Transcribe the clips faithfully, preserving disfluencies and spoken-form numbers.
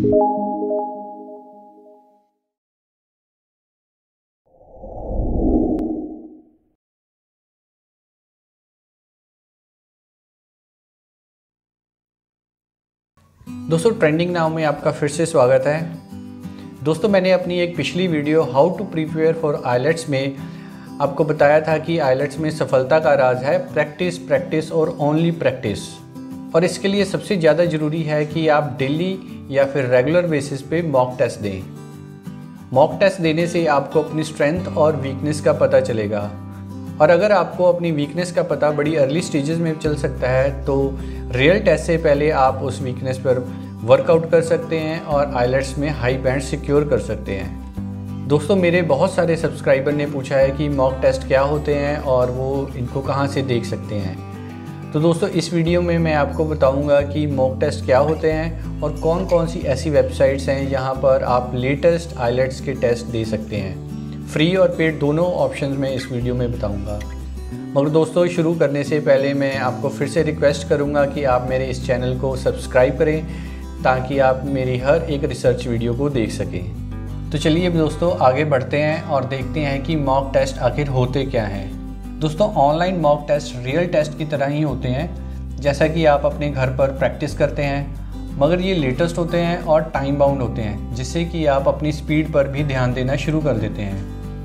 दोस्तों, trending now में आपका फिर से स्वागत है। दोस्तों, मैंने अपनी एक पिछली video how to prepare for IELTS में आपको बताया था कि आइलेट्स में सफलता का राज है प्रैक्टिस प्रैक्टिस और ओनली प्रैक्टिस। और इसके लिए सबसे ज़्यादा ज़रूरी है कि आप डेली या फिर रेगुलर बेसिस पे मॉक टेस्ट दें। मॉक टेस्ट देने से आपको अपनी स्ट्रेंथ और वीकनेस का पता चलेगा, और अगर आपको अपनी वीकनेस का पता बड़ी अर्ली स्टेजेस में चल सकता है तो रियल टेस्ट से पहले आप उस वीकनेस पर वर्कआउट कर सकते हैं और आइलेट्स में हाई बैंड सिक्योर कर सकते हैं। दोस्तों, मेरे बहुत सारे सब्सक्राइबर ने पूछा है कि मॉक टेस्ट क्या होते हैं और वो इनको कहाँ से देख सकते हैं। तो दोस्तों, इस वीडियो में मैं आपको बताऊंगा कि मॉक टेस्ट क्या होते हैं और कौन कौन सी ऐसी वेबसाइट्स हैं जहाँ पर आप लेटेस्ट आइलेट्स के टेस्ट दे सकते हैं। फ्री और पेड दोनों ऑप्शंस में इस वीडियो में बताऊंगा। मगर दोस्तों, शुरू करने से पहले मैं आपको फिर से रिक्वेस्ट करूंगा कि आप मेरे इस चैनल को सब्सक्राइब करें ताकि आप मेरी हर एक रिसर्च वीडियो को देख सकें। तो चलिए दोस्तों, आगे बढ़ते हैं और देखते हैं कि मॉक टेस्ट आखिर होते क्या हैं। दोस्तों, online mock test real test की तरह ही होते हैं, जैसा कि आप अपने घर पर प्रैक्टिस करते हैं, मगर ये लेटेस्ट होते हैं और टाइम बाउंड होते हैं, जिससे कि आप अपनी स्पीड पर भी ध्यान देना शुरू कर देते हैं।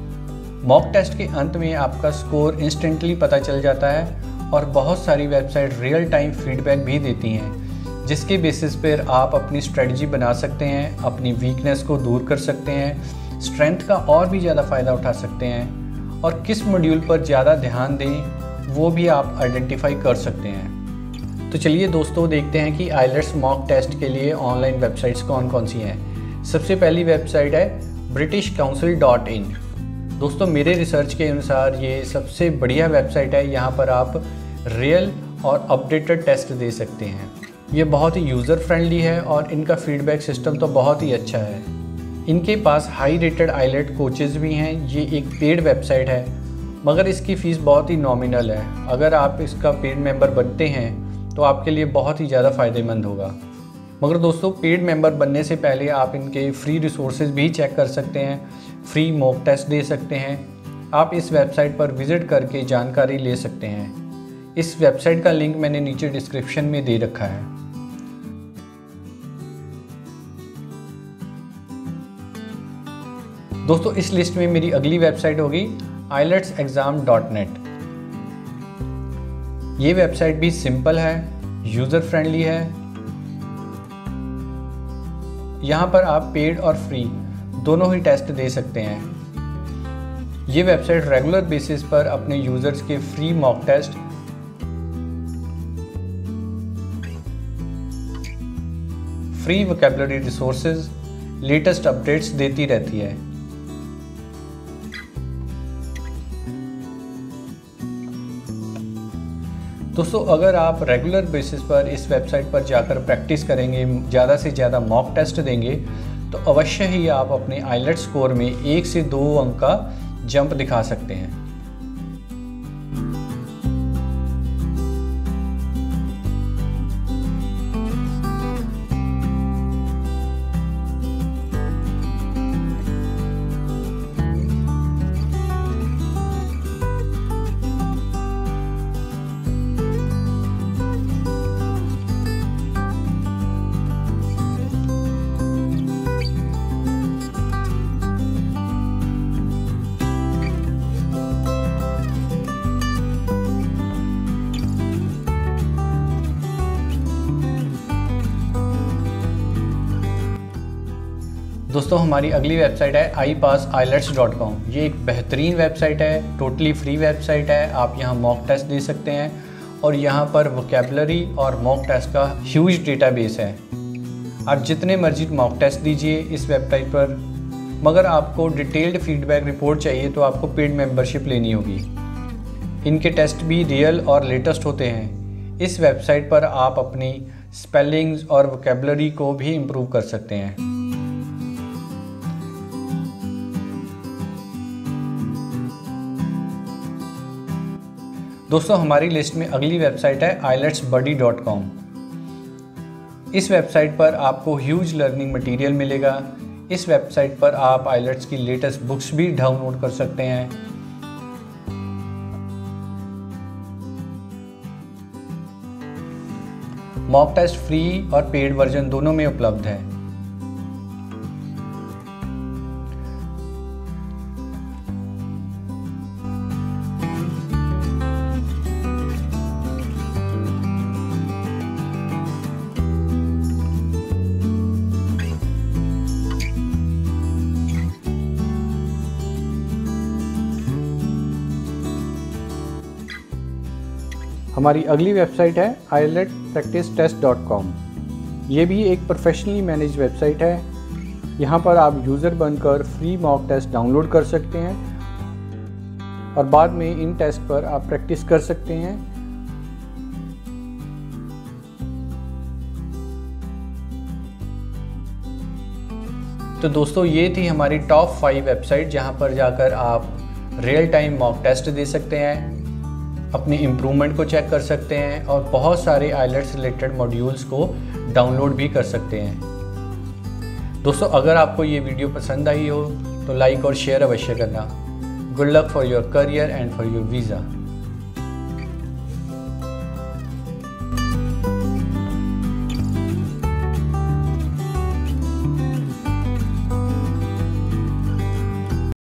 मॉक टेस्ट के अंत में आपका स्कोर इंस्टेंटली पता चल जाता है और बहुत सारी वेबसाइट रियल टाइम फीडबैक भी देती हैं, जिसके बेसिस पर आप अपनी स्ट्रेटजी बना सकते हैं, अपनी वीकनेस को दूर कर सकते हैं, स्ट्रेंथ का और भी ज़्यादा फ़ायदा उठा सकते हैं और किस मॉड्यूल पर ज़्यादा ध्यान दें वो भी आप आइडेंटिफाई कर सकते हैं। तो चलिए दोस्तों, देखते हैं कि आइलेट्स मॉक टेस्ट के लिए ऑनलाइन वेबसाइट्स कौन कौन सी हैं। सबसे पहली वेबसाइट है ब्रिटिश काउंसिल डॉट इन। दोस्तों, मेरे रिसर्च के अनुसार ये सबसे बढ़िया वेबसाइट है। यहाँ पर आप रियल और अपडेटेड टेस्ट दे सकते हैं। ये बहुत ही यूज़र फ्रेंडली है और इनका फीडबैक सिस्टम तो बहुत ही अच्छा है। इनके पास हाई रेटेड आइलेट कोचेज़ भी हैं। ये एक पेड वेबसाइट है, मगर इसकी फ़ीस बहुत ही नॉमिनल है। अगर आप इसका पेड मेंबर बनते हैं तो आपके लिए बहुत ही ज़्यादा फ़ायदेमंद होगा। मगर दोस्तों, पेड मेंबर बनने से पहले आप इनके फ्री रिसोर्सेज भी चेक कर सकते हैं, फ्री मॉक टेस्ट दे सकते हैं। आप इस वेबसाइट पर विज़िट करके जानकारी ले सकते हैं। इस वेबसाइट का लिंक मैंने नीचे डिस्क्रिप्शन में दे रखा है। दोस्तों, इस लिस्ट में मेरी अगली वेबसाइट होगी आइलेट्स एग्ज़ाम डॉट नेट। ये वेबसाइट भी सिंपल है, यूज़र फ्रेंडली है। यहाँ पर आप पेड और फ्री दोनों ही टेस्ट दे सकते हैं। ये वेबसाइट रेगुलर बेसिस पर अपने यूजर्स के free mock test, free vocabulary resources, latest updates देती रहती है। दोस्तों, अगर आप रेगुलर बेसिस पर इस वेबसाइट पर जाकर प्रैक्टिस करेंगे, ज़्यादा से ज़्यादा मॉक टेस्ट देंगे, तो अवश्य ही आप अपने आइलेट स्कोर में एक से दो अंक का जंप दिखा सकते हैं। दोस्तों, हमारी अगली वेबसाइट है I pass IELTS dot com. ये एक बेहतरीन वेबसाइट है, टोटली फ्री वेबसाइट है। आप यहाँ मॉक टेस्ट दे सकते हैं और यहाँ पर वोकैबुलरी और मॉक टेस्ट का ह्यूज डेटाबेस है। आप जितने मर्जी मॉक टेस्ट दीजिए इस वेबसाइट पर, मगर आपको डिटेल्ड फीडबैक रिपोर्ट चाहिए तो आपको पेड मेंबरशिप लेनी होगी। इनके टेस्ट भी रियल और लेटेस्ट होते हैं। इस वेबसाइट पर आप अपनी स्पेलिंग्स और वोकैबुलरी को भी इम्प्रूव कर सकते हैं। दोस्तों, हमारी लिस्ट में अगली वेबसाइट है आइलेट्स बडी डॉट कॉम। इस वेबसाइट पर आपको ह्यूज लर्निंग मटेरियल मिलेगा। इस वेबसाइट पर आप आइलेट्स की लेटेस्ट बुक्स भी डाउनलोड कर सकते हैं। मॉक टेस्ट फ्री और पेड वर्जन दोनों में उपलब्ध है। हमारी अगली वेबसाइट है I L E T practice test dot com. ये भी एक प्रोफेशनली मैनेज वेबसाइट है। यहाँ पर आप यूज़र बनकर फ्री मॉक टेस्ट डाउनलोड कर सकते हैं और बाद में इन टेस्ट पर आप प्रैक्टिस कर सकते हैं। तो दोस्तों, ये थी हमारी टॉप फाइव वेबसाइट जहाँ पर जाकर आप रियल टाइम मॉक टेस्ट दे सकते हैं, अपनी इम्प्रूवमेंट को चेक कर सकते हैं और बहुत सारे आइलेट्स रिलेटेड मॉड्यूल्स को डाउनलोड भी कर सकते हैं। दोस्तों, अगर आपको ये वीडियो पसंद आई हो तो लाइक और शेयर अवश्य करना। Good luck for your career and for your visa.